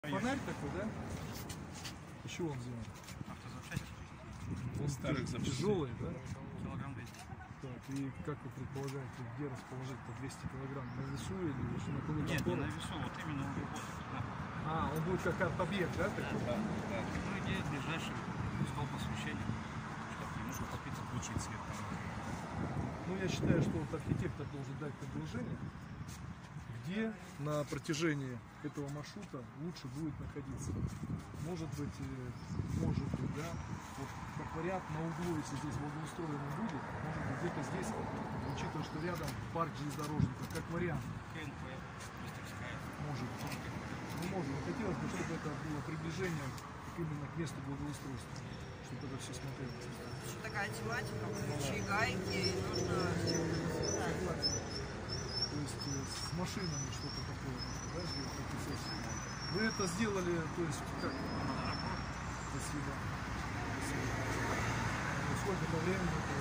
Фонарь такой, да? Из чего он сделан? Автозапчасти. Он старых запчастей. тяжелый, да? Килограмм 200. Так, и как вы предполагаете, где расположить-то 200 килограмм? На весу или что, на каком Нет, не на весу, вот именно он будет. А, он будет как арт-объект, да? Такой? Да. Ну, идея ближайший столб освещения, чтобы немножко попить, отключить свет. Ну, я считаю, что вот архитектор должен дать предложение, где на протяжении этого маршрута лучше будет находиться. Может быть, да, вот как вариант на углу, если здесь благоустроено будет, может быть где-то здесь, учитывая, что рядом парк железнодорожников, как вариант. КНП, мастерская. Может быть. Ну, может быть. Хотелось бы, чтобы это было приближение именно к месту благоустройства, чтобы это все смотрелось. Еще такая тематика, ключи, гайки, нужно То есть с машинами что-то такое, да, сделать фотосессию. Вы это сделали, то есть как? Спасибо. Спасибо. Сколько-то времени это